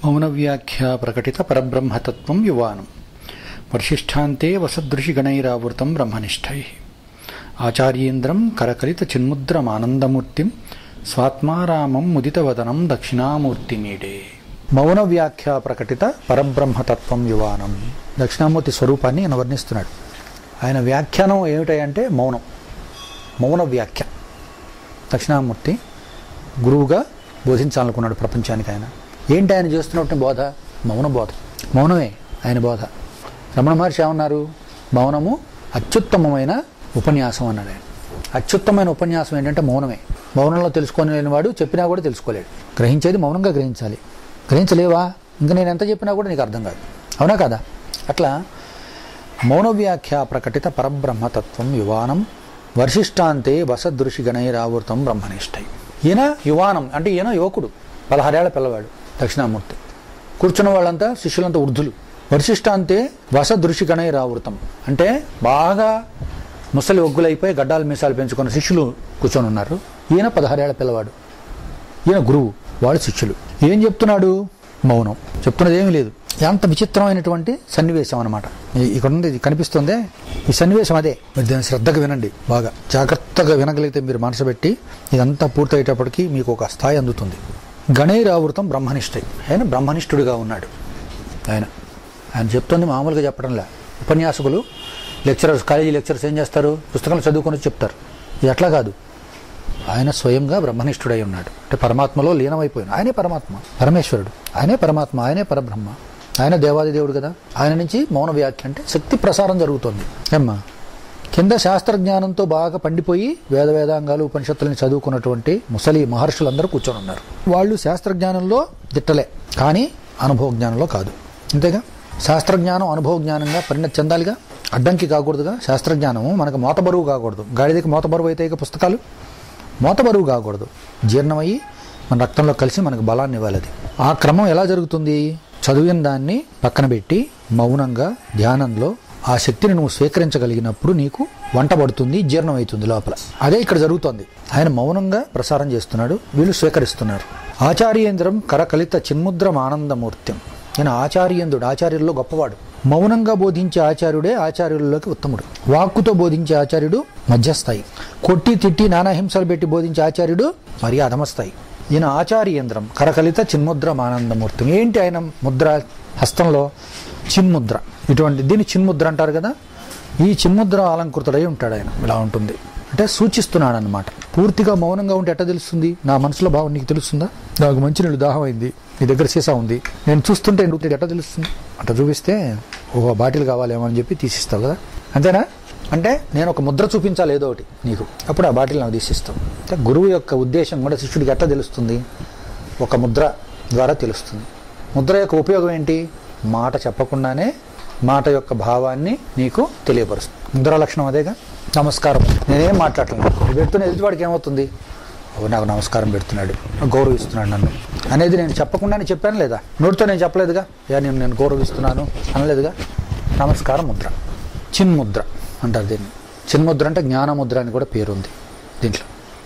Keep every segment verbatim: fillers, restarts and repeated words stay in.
మౌనవ్యాఖ్యా ప్రకటిత పరబ్రహ్మతత్వం యువానం వర్షిష్ఠాంతే వసదృషిగణైరావృతం బ్రహ్మనిష్టై ఆచార్యేంద్రం కరకలిత చిన్ముద్రమానందమూర్తిం స్వాత్మారామం ముదితవదనం దక్షిణామూర్తిమీడే. మౌన వ్యాఖ్య ప్రకటిత పరబ్రహ్మతత్వం యువానం. దక్షిణామూర్తి స్వరూపాన్ని ఆయన వర్ణిస్తున్నాడు. ఆయన వ్యాఖ్యానం ఏమిటంటే మౌనం, మౌన వ్యాఖ్య. దక్షిణామూర్తి గురువుగా బోధించాలనుకున్నాడు ప్రపంచానికి. ఆయన ఏంటి ఆయన చేస్తున్నట్టు బోధ? మౌన బోధ. మౌనమే ఆయన బోధ. రమణ మహర్షి ఏమన్నారు? మౌనము అత్యుత్తమమైన ఉపన్యాసం అన్నాడు ఆయన. అత్యుత్తమైన ఉపన్యాసం ఏంటంటే మౌనమే. మౌనంలో తెలుసుకోలేని వాడు చెప్పినా కూడా తెలుసుకోలేడు. గ్రహించేది మౌనంగా గ్రహించాలి. గ్రహించలేవా ఇంకా నేను ఎంత చెప్పినా కూడా నీకు అర్థం కాదు. అవునా కదా? అట్లా మౌన వ్యాఖ్య ప్రకటిత పరబ్రహ్మతత్వం యువానం వర్షిష్ఠాంతే వసదృషిగణైరావృతం బ్రహ్మనిష్టై. ఈయన యువానం అంటే ఈయన యువకుడు, పదహారేళ్ల పిల్లవాడు దక్షిణామూర్తి. కూర్చున్న వాళ్ళంతా శిష్యులంతా వృద్ధులు. వర్షిష్ఠాంతే వసదృషిగణైరావృతం అంటే బాగా ముసలి ఒగ్గులైపోయి గడ్డాలు మీసాలు పెంచుకున్న శిష్యులు కూర్చొని ఉన్నారు. ఈయన పదహారేళ్ల పిల్లవాడు, ఈయన గురువు, వాళ్ళు శిష్యులు. ఏం చెప్తున్నాడు? మౌనం. చెప్తున్నది ఏమీ లేదు. ఎంత విచిత్రమైనటువంటి సన్నివేశం అనమాట. ఇక్కడ ఉంది, ఇది కనిపిస్తుందే, ఈ సన్నివేశం అదే. మీరు దాన్ని శ్రద్ధగా వినండి, బాగా జాగ్రత్తగా వినగలిగితే మీరు మనసు పెట్టి ఇదంతా పూర్తయ్యేటప్పటికీ మీకు ఒక స్థాయి అందుతుంది. గణైరావృతం బ్రహ్మనిష్టై. ఆయన బ్రహ్మనిష్ఠుడిగా ఉన్నాడు. ఆయన ఆయన చెప్తుంది మామూలుగా చెప్పడంలే. ఉపన్యాసకులు, లెక్చరర్స్, కాలేజీ లెక్చరర్స్ ఏం చేస్తారు? పుస్తకాలు చదువుకొని చెప్తారు. ఇది అట్లా కాదు. ఆయన స్వయంగా బ్రహ్మనిష్ఠుడై ఉన్నాడు. అంటే పరమాత్మలో లీనమైపోయిన ఆయనే పరమాత్మ, పరమేశ్వరుడు. ఆయనే పరమాత్మ, ఆయనే పరబ్రహ్మ, ఆయన దేవాది దేవుడు కదా. ఆయన నుంచి మౌన వ్యాఖ్య అంటే శక్తి ప్రసారం జరుగుతుంది. ఏమ్మా, కింద శాస్త్రజ్ఞానంతో బాగా పండిపోయి వేద వేదాంగాలు ఉపనిషత్తులని చదువుకున్నటువంటి ముసలి మహర్షులందరూ కూర్చొని ఉన్నారు. వాళ్ళు శాస్త్రజ్ఞానంలో దిట్టలే, కానీ అనుభవ జ్ఞానంలో కాదు. అంతేగా? శాస్త్రజ్ఞానం అనుభవ జ్ఞానంగా పరిణతి చెందాలిగా, అడ్డంకి కాకూడదుగా. శాస్త్రజ్ఞానము మనకు మోత బరువు కాకూడదు. గాడిదకి మోత బరువు అయితే ఇక పుస్తకాలు మోత బరువు కాకూడదు. జీర్ణమయ్యి మన రక్తంలో కలిసి మనకు బలాన్ని ఇవ్వాలి. అది ఆ క్రమం ఎలా జరుగుతుంది? చదివిన దాన్ని పక్కన పెట్టి మౌనంగా ధ్యానంలో ఆ శక్తిని నువ్వు స్వీకరించగలిగినప్పుడు నీకు వంట పడుతుంది, జీర్ణం అవుతుంది లోపల. అదే ఇక్కడ జరుగుతోంది. ఆయన మౌనంగా ప్రసారం చేస్తున్నాడు, వీళ్ళు స్వీకరిస్తున్నారు. ఆచార్యేంద్రం కరకలిత చిన్ముద్రం ఆనందమూర్తిం. ఈయన ఆచార్యేంద్రుడు, ఆచార్యుల్లో గొప్పవాడు. మౌనంగా బోధించే ఆచార్యుడే ఆచార్యులలోకి ఉత్తముడు. వాక్కుతో బోధించే ఆచార్యుడు మధ్యస్థాయి. కొట్టి తిట్టి నానాహింసలు పెట్టి బోధించే ఆచార్యుడు మరి అధమస్థాయి. ఈయన ఆచార్యేంద్రం కరకలిత చిన్ముద్రం ఆనందమూర్తి. ఏంటి ఆయన ముద్ర? హస్తంలో చిన్ముద్ర. ఇటువంటి దీన్ని చిన్ముద్ర అంటారు కదా. ఈ చిన్ముద్ర అలంకృతుడై ఉంటాడు ఆయన. ఇలా ఉంటుంది అంటే సూచిస్తున్నాడు అన్నమాట. పూర్తిగా మౌనంగా ఉంటే ఎట్లా తెలుస్తుంది? నా మనసులో భావం నీకు తెలుస్తుందా? నాకు మంచినీళ్ళు దాహం అయింది, నీ దగ్గర సీసా ఉంది, నేను చూస్తుంటే నువ్వు ఎట్లా తెలుస్తుంది? అట్లా చూపిస్తే ఓహో బాటిల్ కావాలేమో అని చెప్పి తీసిస్తావు కదా. అంతేనా? అంటే నేను ఒక ముద్ర చూపించాలి ఏదో ఒకటి నీకు, అప్పుడు ఆ బాటిల్ నాకు తీసిస్తావు. అంటే గురువు యొక్క ఉద్దేశం కూడా శిష్యుడికి ఎట్లా తెలుస్తుంది? ఒక ముద్ర ద్వారా తెలుస్తుంది. ముద్ర యొక్క ఉపయోగం ఏంటి? మాట చెప్పకుండానే మాట యొక్క భావాన్ని నీకు తెలియపరుస్తుంది. ముద్ర లక్షణం అదేగా. నమస్కారం, నేనేం మాట్లాడలేదు, పెడుతున్న ఎదుటివాడికి ఏమవుతుంది? నాకు నమస్కారం పెడుతున్నాడు, గౌరవిస్తున్నాడు నన్ను అనేది నేను చెప్పకుండానే చెప్పాను లేదా? నోటితో నేను చెప్పలేదుగా, యా నేను నేను గౌరవిస్తున్నాను అనలేదుగా. నమస్కారం ముద్ర, చిన్ముద్ర అంటారు దీన్ని. చిన్ముద్ర అంటే జ్ఞానముద్ర అని కూడా పేరు ఉంది దీంట్లో.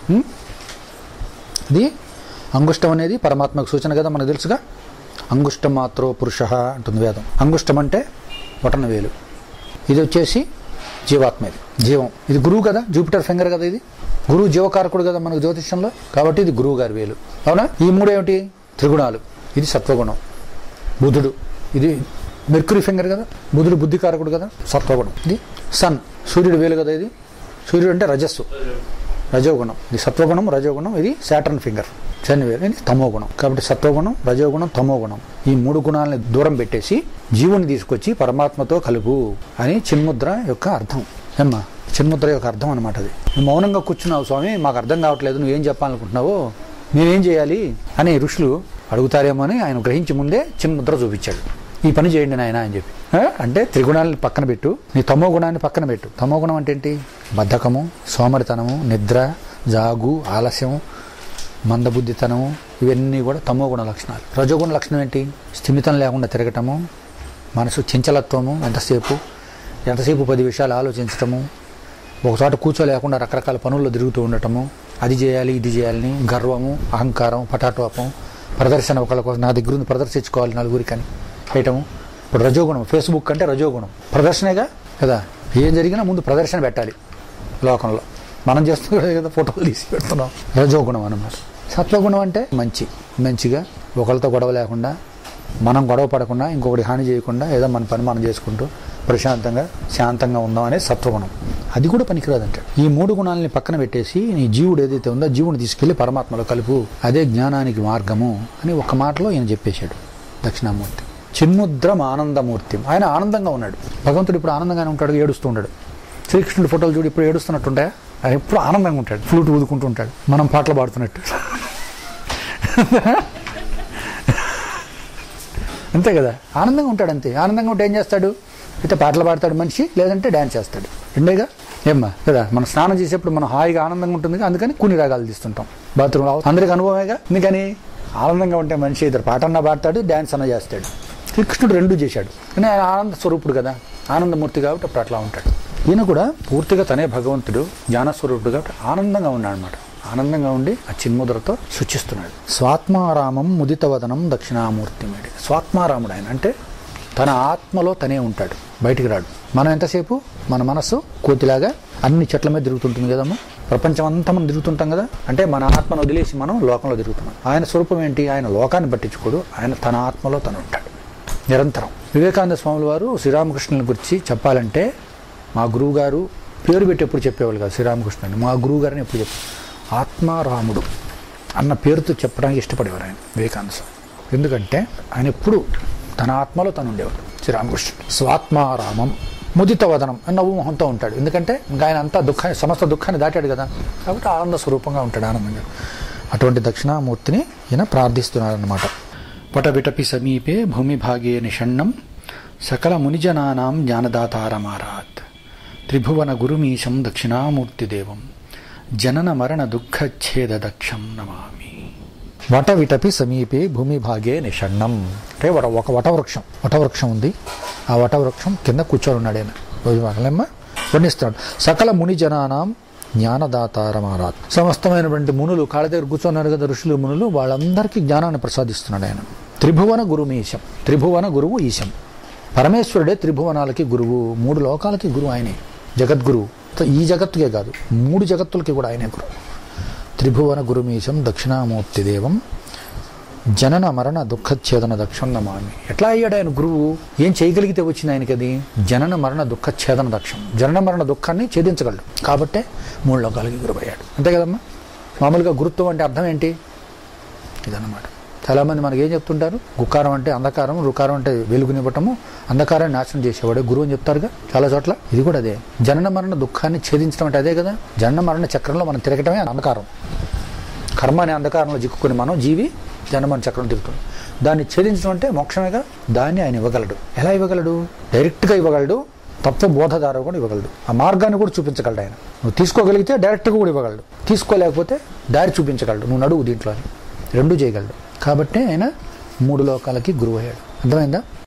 ఇది అంగుష్టం అనేది పరమాత్మకు సూచన కదా, మనకు తెలుసుగా. అంగుష్టం మాత్రో పురుష అంటుంది వేదం. అంగుష్టం అంటే బొటన వేలు. ఇది వచ్చేసి జీవాత్మ, ఇది జీవం. ఇది గురువు కదా, జూపిటర్ ఫింగర్ కదా. ఇది గురువు జీవకారకుడు కదా మనకు జ్యోతిష్యంలో, కాబట్టి ఇది గురువు గారి వేలు. అవునా? ఈ మూడు ఏమిటి? త్రిగుణాలు. ఇది సత్వగుణం. బుధుడు, ఇది మెర్క్యూరీ ఫింగర్ కదా, బుధుడు బుద్ధికారకుడు కదా, సత్వగుణం. ఇది సన్, సూర్యుడు వేలు కదా. ఇది సూర్యుడు అంటే రజస్సు, రజోగుణం. ఇది సత్వగుణం, రజోగుణం. ఇది సాటర్న్ ఫింగర్, శని వేలు. ఇది తమోగుణం. కాబట్టి సత్వగుణం, రజోగుణం, తమోగుణం, ఈ మూడు గుణాలని దూరం పెట్టేసి జీవుని తీసుకొచ్చి పరమాత్మతో కలుపు అని చిన్ముద్ర యొక్క అర్థం. ఏమ్మా, చిన్ముద్ర యొక్క అర్థం అనమాట అది. నువ్వు మౌనంగా కూర్చున్నావు స్వామి, మాకు అర్థం కావట్లేదు, నువ్వేం చెప్పాలనుకుంటున్నావు, నేనేం చేయాలి అని ఋషులు అడుగుతారేమో అని ఆయన గ్రహించి ముందే చిన్ముద్ర చూపించాడు. ఈ పని చేయండి నాయన అని చెప్పి. అంటే త్రిగుణాలను పక్కన పెట్టు, నీ తమో గుణాన్ని పక్కన పెట్టు. తమో గుణం అంటే ఏంటి? బద్ధకము, సోమరితనము, నిద్ర, జాగు, ఆలస్యం, మందబుద్ధితనము, ఇవన్నీ కూడా తమో గుణ లక్షణాలు. రజోగుణ లక్షణం ఏంటి? స్థిమితం లేకుండా తిరగటము, మనసు చంచలత్వము, ఎంతసేపు ఎంతసేపు పది విషయాలు ఆలోచించటము, ఒకచోట కూర్చోలేకుండా రకరకాల పనుల్లో తిరుగుతూ ఉండటము, అది చేయాలి ఇది చేయాలని గర్వము, అహంకారం, పటాటోపం, ప్రదర్శన ఒకళ్ళ కోసం నా దగ్గర ఉంది ప్రదర్శించుకోవాలి నలుగురికని చేయటము. ఇప్పుడు రజోగుణం, ఫేస్బుక్ అంటే రజోగుణం, ప్రదర్శనేగా కదా. ఏం జరిగినా ముందు ప్రదర్శన పెట్టాలి లోకంలో. మనం చేస్తున్నాం కదా, ఫోటోలు తీసి పెడుతున్నాం, రజోగుణం అన్నమాట. సత్వగుణం అంటే మంచి మంచిగా ఒకరితో గొడవ లేకుండా, మనం గొడవ పడకుండా, ఇంకొకటి హాని చేయకుండా ఏదో మన పని మనం చేసుకుంటూ ప్రశాంతంగా శాంతంగా ఉందాం అనేది సత్వగుణం. అది కూడా పనికిరాదంటే. ఈ మూడు గుణాలని పక్కన పెట్టేసి నీ జీవుడు ఏదైతే ఉందో జీవుని తీసుకెళ్లి పరమాత్మలో కలుపు, అదే జ్ఞానానికి మార్గము అని ఒక మాటలో ఈయన చెప్పేశాడు దక్షిణామూర్తి. చిన్ముద్రం ఆనందమూర్తి, ఆయన ఆనందంగా ఉన్నాడు. భగవంతుడు ఇప్పుడు ఆనందంగానే ఉంటాడు, ఏడుస్తూ ఉంటాడు. శ్రీకృష్ణుడి ఫోటోలు చూడు ఇప్పుడు ఏడుస్తున్నట్టుంటాయా? ఆయన ఎప్పుడు ఆనందంగా ఉంటాడు, ఫ్లూట్ ఊదుకుంటూ ఉంటాడు, మనం పాటలు పాడుతున్నట్టు. అంతే కదా, ఆనందంగా ఉంటాడు. అంతే ఆనందంగా ఉంటే ఏం చేస్తాడు? అయితే పాటలు పాడతాడు మనిషి, లేదంటే డ్యాన్స్ చేస్తాడు. రెండేగా ఏమ్మా కదా. మనం స్నానం చేసేప్పుడు మనం హాయిగా ఆనందంగా ఉంటుంది, అందుకని కొన్ని రాగాలు తీస్తుంటాం బాత్రూంలో. అందరికి అనుభవమేగా. అందుకని ఆనందంగా ఉంటే మనిషి ఇద్దరు పాట అన్నా పాడతాడు, డ్యాన్స్ అన్నా చేస్తాడు. శ్రీకృష్ణుడు రెండు చేశాడు, కానీ ఆయన ఆనంద స్వరూపుడు కదా, ఆనందమూర్తి కాబట్టి అప్పుడు అట్లా ఉంటాడు. ఈయన కూడా పూర్తిగా తనే భగవంతుడు, జ్ఞానస్వరూపుడు కాబట్టి ఆనందంగా ఉన్నాడు అనమాట. ఆనందంగా ఉండి ఆ చిన్ముద్రతో సూచిస్తున్నాడు. స్వాత్మారామం ముదితవదనం దక్షిణామూర్తి మేడి. స్వాత్మారాముడు ఆయన అంటే తన ఆత్మలో తనే ఉంటాడు, బయటికి రాడు. మనం ఎంతసేపు మన మనస్సు కోతిలాగా అన్ని చెట్ల మీద తిరుగుతుంటుంది కదమ్మా. ప్రపంచం అంతా మనం తిరుగుతుంటాం కదా, అంటే మన ఆత్మను వదిలేసి మనం లోకంలో తిరుగుతున్నాం. ఆయన స్వరూపం ఏంటి? ఆయన లోకాన్ని పట్టించుకోడు, ఆయన తన ఆత్మలో తను ఉంటాడు నిరంతరం. వివేకానంద స్వాముల వారు శ్రీరామకృష్ణుల గురించి చెప్పాలంటే మా గురువు గారు పేరు పెట్టి ఎప్పుడు చెప్పేవాళ్ళు కాదు శ్రీరామకృష్ణుని. మా గురువు గారిని ఎప్పుడు చెప్పి ఆత్మారాముడు అన్న పేరుతో చెప్పడానికి ఇష్టపడేవారు ఆయన వివేకానంద స్వామి. ఎందుకంటే ఆయన ఎప్పుడు తన ఆత్మలో తను ఉండేవాడు శ్రీరామకృష్ణుడు. స్వాత్మారామం ముదితవదనం నవ్వు మొహంతో ఉంటాడు. ఎందుకంటే ఇంకా ఆయన అంతా దుఃఖాన్ని సమస్త దుఃఖాన్ని దాటాడు కదా, కాబట్టి ఆనంద స్వరూపంగా ఉంటాడు, ఆనందంగా. అటువంటి దక్షిణామూర్తిని ఈయన ప్రార్థిస్తున్నారన్నమాట. వటవిటపి సమీపే భూమిభాగే నిషణ్ణం సకల మునిజనానాం జ్ఞానదాతారమారాత్ త్రిభువన గురుమీశం దక్షిణామూర్తిదేవం జనన మరణ దుఃఖచ్ఛేద దక్షం నమామి. వటవిటపి సమీపే భూమిభాగే నిషణ్ణం అంటే ఒక వటవృక్షం వటవృక్షం ఉంది. ఆ వటవృక్షం కింద కూర్చొని ఉన్నాడు ఆయన. రోజుమాకలేమ్మా వర్ణిస్తున్నాడు. సకల ముని జనానాం జ్ఞానదాతారమారాత్, సమస్తమైనటువంటి మునులు కాళ్ళ దగ్గర కూర్చున్నారు కదా ఋషులు మునులు, వాళ్ళందరికీ జ్ఞానాన్ని ప్రసాదిస్తున్నాడు ఆయన. త్రిభువన గురుమీశం, త్రిభువన గురువు ఈశం. పరమేశ్వరుడే త్రిభువనాలకి గురువు, మూడు లోకాలకి గురువు ఆయనే, జగద్గురువు. ఈ జగత్తుకే కాదు మూడు జగత్తులకి కూడా ఆయనే గురువు. త్రిభువన గురుమీశం దక్షిణామూర్తిదేవం జనన మరణ దుఃఖఛేదన దక్షం నమామి. ఎట్లా అయ్యాడు ఆయన గురువు? ఏం చేయగలిగితే వచ్చింది ఆయనకి అది? జనన మరణ దుఃఖఛేదన దక్షం, జనన మరణ దుఃఖాన్ని ఛేదించగలడు కాబట్టే మూడు లోకాలకి గురువు అయ్యాడు. అంతే కదమ్మా. మామూలుగా గురుత్వం అంటే అర్థం ఏంటి? ఇదన్నమాట. చాలామంది మనకి ఏం చెప్తుంటారు? గుక్కారం అంటే అంధకారం, రుకారం అంటే వెలుగునివ్వటము, అంధకారాన్ని నాశనం చేసేవాడే గురువు అని చెప్తారుగా చాలా చోట్ల. ఇది కూడా అదే. జనన మరణ దుఃఖాన్ని ఛేదించడం అంటే అదే కదా. జనన మరణ చక్రంలో మనం తిరగటమే అంధకారం. కర్మ అనే అంధకారంలో చిక్కుకుని మనం జీవి జనమరణ చక్రం తిరుగుతుంది. దాన్ని ఛేదించడం అంటే మోక్షమేగా. దాన్ని ఆయన ఇవ్వగలడు. ఎలా ఇవ్వగలడు? డైరెక్ట్గా ఇవ్వగలడు, తత్వ బోధదార కూడా ఇవ్వగలడు. ఆ మార్గాన్ని కూడా చూపించగలడు ఆయన. నువ్వు తీసుకోగలిగితే డైరెక్ట్గా కూడా ఇవ్వగలడు, తీసుకోలేకపోతే దారి చూపించగలడు, నువ్వు నడువు దీంట్లో అని రెండూ చేయగలడు. కాబట్టి ఆయన మూడు లోకాలకి గురువు అయ్యాడు. అర్థమైందా?